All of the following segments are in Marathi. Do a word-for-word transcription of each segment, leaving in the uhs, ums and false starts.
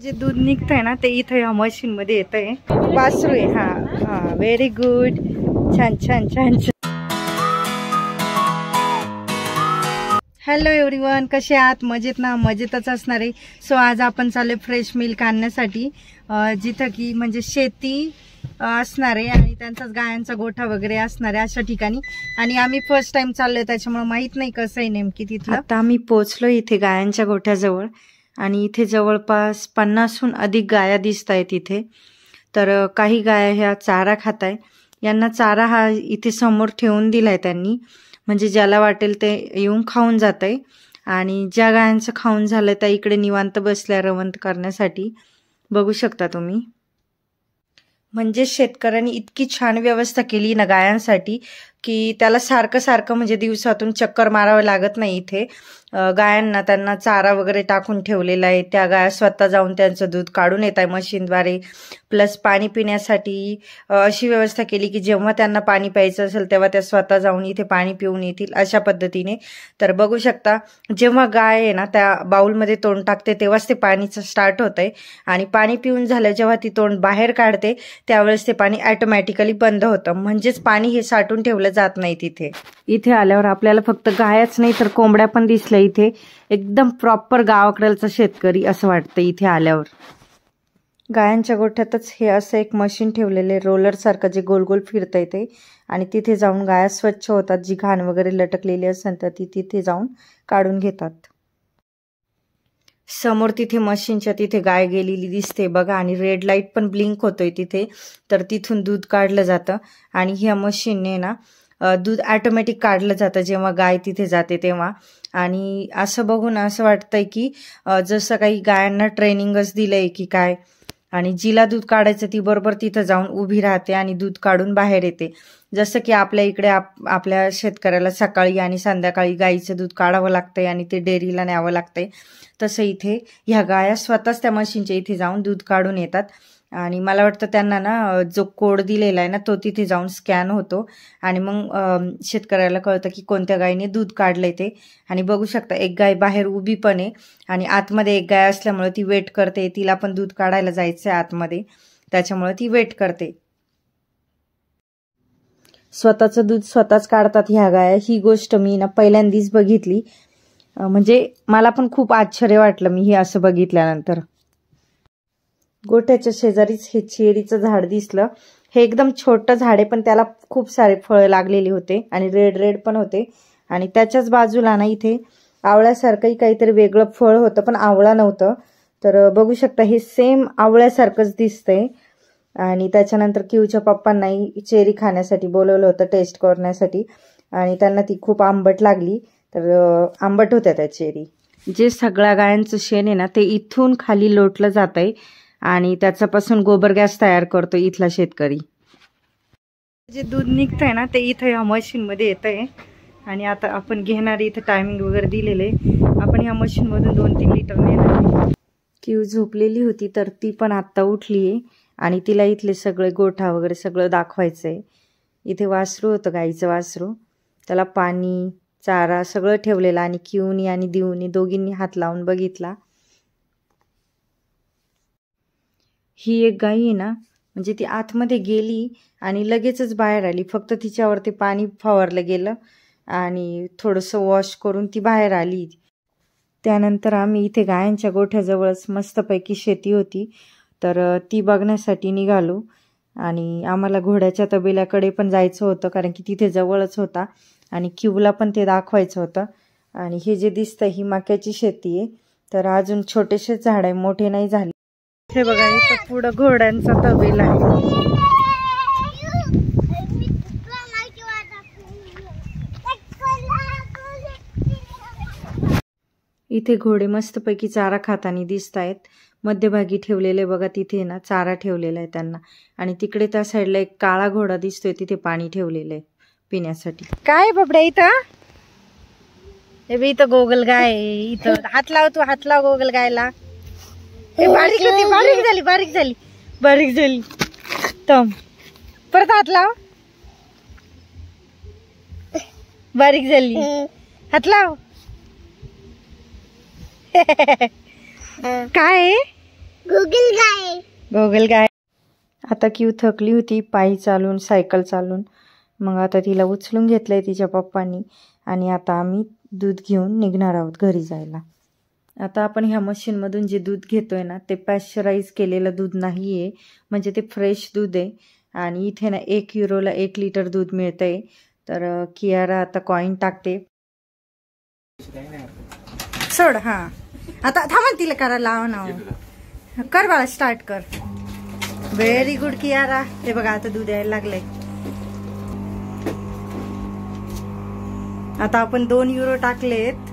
जे दूध निघतंय ना ते इथे ह्या मशीन मध्ये येतंय. वासरू आहे. हा हा व्हेरी गुड. छान छान छान छान. हॅलो एव्हरीवन, कसे आहात? मजेत ना? मजेतच असणार आहे. सो आज आपण चाललोय फ्रेश मिल्क आणण्यासाठी, जिथं की म्हणजे शेती असणार आहे आणि त्यांचाच गायांचा गोठा वगैरे असणार आहे अशा ठिकाणी. आणि आम्ही फर्स्ट टाइम चाललोय त्याच्यामुळे माहित नाही कसं आहे नेमकी तिथलं. आता आम्ही पोहोचलो इथे गायांच्या गोठ्याजवळ आणि इथे जवळपास पन्नासहून अधिक गाया दिसत आहेत इथे. तर काही गाया ह्या चारा खाताय. यांना चारा हा इथे समोर ठेवून दिलाय त्यांनी, म्हणजे ज्याला वाटेल ते येऊन खाऊन जातंय. आणि ज्या गायांचं खाऊन झालं त्या इकडे निवांत बसल्या रवंत करण्यासाठी. बघू शकता तुम्ही. म्हणजे शेतकऱ्यांनी इतकी छान व्यवस्था केली ना गायांसाठी की त्याला सारखं सारखं म्हणजे दिवसातून चक्कर मारावं लागत नाही. इथे गायांना त्यांना चारा वगैरे टाकून ठेवलेला आहे. त्या गाया स्वतः जाऊन त्यांचं दूध काढून येत आहे मशीनद्वारे. प्लस पाणी पिण्यासाठी अशी व्यवस्था केली की जेव्हा त्यांना पाणी प्यायचं असेल तेव्हा त्या स्वतः जाऊन इथे पाणी पिऊन येतील अशा पद्धतीने. तर बघू शकता, जेव्हा गाय आहे ना त्या बाउलमध्ये तोंड टाकते तेव्हाच ते पाणीचं स्टार्ट होत आहे. आणि पाणी पिऊन झालं जेव्हा ती तोंड बाहेर काढते त्यावेळेस ते पाणी ऑटोमॅटिकली बंद होतं. म्हणजेच पाणी हे साठून ठेवलं जात नाही तिथे. इथे आल्यावर आपल्याला फक्त गायच नाही तर कोंबड्या पण दिसल्या इथे. एकदम प्रॉपर गावाकडचा शेतकरी असं वाटतं इथे आल्यावर. गायांच्या गोठ्यातच हे असं एक मशीन ठेवलेले रोलर सारखं जे गोल गोल फिरतं ते. आणि तिथे जाऊन गाया स्वच्छ होतात. जी घाण वगैरे लटकलेली असेल तर ती तिथे जाऊन काढून घेतात. समोर तिथे मशीनच्या तिथे गाय गेलेली दिसते बघा. आणि रेड लाईट पण ब्लिंक होतोय तिथे. तर तिथून दूध काढलं जातं आणि ह्या मशीनने ना दूध ऑटोमॅटिक काढलं जातं जेव्हा गाय तिथे जाते तेव्हा. आणि असं बघून असं वाटतंय की जसं काही गायांना ट्रेनिंगच दिलंय की काय. आणि जिला दूध काढायचं ती बरोबर तिथं जाऊन उभी राहते आणि दूध काढून बाहेर येते. जसं की आपल्या इकडे आप आपल्या शेतकऱ्याला सकाळी आणि संध्याकाळी गाईचं दूध काढावं लागतंय आणि ते डेअरीला न्यावं लागतंय, तसं इथे ह्या गाया स्वतःच त्या मशीनच्या इथे जाऊन दूध काढून येतात. आणि मला वाटतं त्यांना ना जो कोड दिलेला आहे ना तो तिथे जाऊन स्कॅन होतो आणि मग शेतकऱ्याला कळतं की कोणत्या गायीने दूध काढलंय ते. आणि बघू शकता एक गाय बाहेर उभी पण आहे आणि आतमध्ये एक गाय असल्यामुळे ती वेट करते. तिला पण दूध काढायला जायचंय आतमध्ये, त्याच्यामुळे ती वेट करते. स्वतःचं दूध स्वतःच काढतात ह्या गाया. ही गोष्ट मी ना पहिल्यांदाच बघितली. म्हणजे मला पण खूप आश्चर्य वाटलं मी हे असं बघितल्यानंतर. गोठ्याच्या शेजारीच हे चेरीचं झाड दिसलं. हे एकदम छोटं झाड आहे पण त्याला खूप सारे फळं लागलेली होते आणि रेड रेड पण होते. आणि त्याच्याच बाजूला ना इथे आवळ्यासारखंही काहीतरी वेगळं फळ होतं पण आवळा नव्हतं. तर बघू शकता हे सेम आवळ्यासारखंच दिसतंय. आणि त्याच्यानंतर किवच्या पप्पांनाही चेरी खाण्यासाठी बोलवलं होतं टेस्ट करण्यासाठी आणि त्यांना ती खूप आंबट लागली. तर आंबट होत्या त्या चेरी. जे सगळ्या गायांचं शेण आहे ना ते इथून खाली लोटलं जात आहे आणि त्याच्यापासून गोबर गॅस तयार करतो इथला शेतकरी. जे दूध निघतंय ना ते इथं ह्या मशीन मध्ये येतंय. आणि आता आपण घेणार इथं टायमिंग वगैरे दिलेले. आपण ह्या मशीन मधून दोन तीन लिटर नेणार. किव झोपलेली होती तर ती पण आत्ता उठलीये आणि तिला इथले सगळे गोठा वगैरे सगळं दाखवायचंय. इथे वासरू होतं गाईचं वासरू, त्याला पाणी चारा सगळं ठेवलेलं आणि किवनी आणि दिवनी दोघींनी हात लावून बघितला. ही एक गाई आहे ना म्हणजे ती आतमध्ये गेली आणि लगेचच बाहेर आली. फक्त तिच्यावरती पाणी फवारलं गेलं आणि थोडंसं वॉश करून ती बाहेर आली. त्यानंतर आम्ही इथे गायांच्या गोठ्याजवळच मस्तपैकी शेती होती तर ती बघण्यासाठी निघालो. आणि आम्हाला घोड्याच्या तबेल्याकडे पण जायचं होतं कारण की तिथे जवळच होता आणि किवला पण ते दाखवायचं होतं. आणि हे जे दिसतंय ही मक्याची शेती आहे. तर अजून छोटेसे झाड आहे, मोठे नाही झाले. हे बघा इथं पुढं घोड्यांचा तबेला आहे. इथे घोडे मस्तपैकी चारा खाताना दिसत आहेत. मध्यभागी ठेवलेले बघा तिथे ना चारा ठेवलेला आहे त्यांना. आणि तिकडे त्या साईडला एक काळा घोडा दिसतोय तिथे पाणी ठेवलेलं आहे पिण्यासाठी. काय बाबड्या इथं हे बी इथं गोगल गाय इथं. हात लाव तू, हात लाव गोगल गायला. हे बारीक होती, बारीक झाली बारीक झाली बारीक झाली. तम परत हात लाव, बारीक झाली. हात लाव. काय गोगल गाय गोगल गाय. आता क्यू थकली होती पायी चालून, सायकल चालून. मग आता तिला उचलून घेतलंय तिच्या पप्पांनी आणि आता आम्ही दूध घेऊन निघणार आहोत घरी जायला. आता आपण ह्या मशीनमधून जे दूध घेतोय ना ते पॅश्चराईज केलेलं दूध नाही आहे, म्हणजे ते फ्रेश दूध आहे. आणि इथे ना एक युरोला एक लिटर दूध मिळतंय. तर कियारा आता कॉईन टाकते. सोड. हा आता थांबा, तिला करायला लावा ना. कर बाळा, स्टार्ट कर. Very good Kiara. हे बघा आता दूध यायला लागलंय. आता आपण दोन युरो टाकलेत.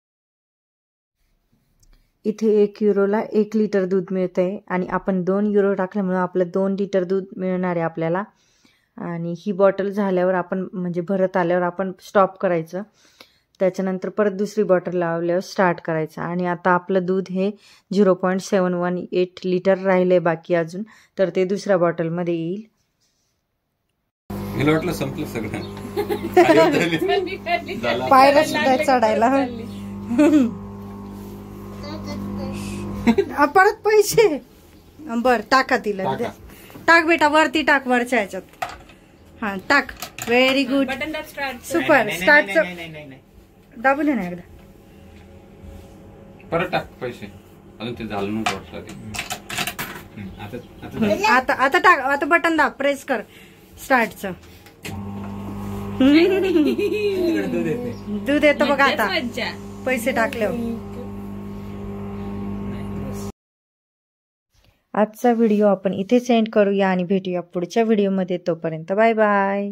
इथे एक युरोला एक लिटर दूध मिळतंय आणि आपण दोन युरो टाकल्यामुळे आपलं दोन लिटर दूध मिळणार आहे आपल्याला. आणि ही बॉटल झाल्यावर आपण म्हणजे भरत आल्यावर आपण स्टॉप करायचं. त्याच्यानंतर परत दुसरी बॉटल लावल्यावर स्टार्ट करायचं. आणि आता आपलं दूध हे zero point seven one eight litre राहिलंय बाकी अजून, तर ते दुसऱ्या बॉटलमध्ये येईल. मला वाटलं संपलं सगळं. पायऱ्या सुद्धा चढायला. परत पैसे. बर टाका तिला. टाक बेटा, वरती टाक, वरच्या ह्याच्यात. हा टाक. Very good. सुपर. स्टार्ट. दाबून ना एकदा. परत टाक पैसे. अजून ते झालं नव्हतं. आता आता टाक. आता बटन दाब, प्रेस कर स्टार्टचं. दूध येतं बघा आता पैसे टाकल्यावर. आजचा व्हिडिओ आपण इथे सेंड करूया आणि भेटूया पुढच्या व्हिडिओमध्ये. तोपर्यंत बाय बाय.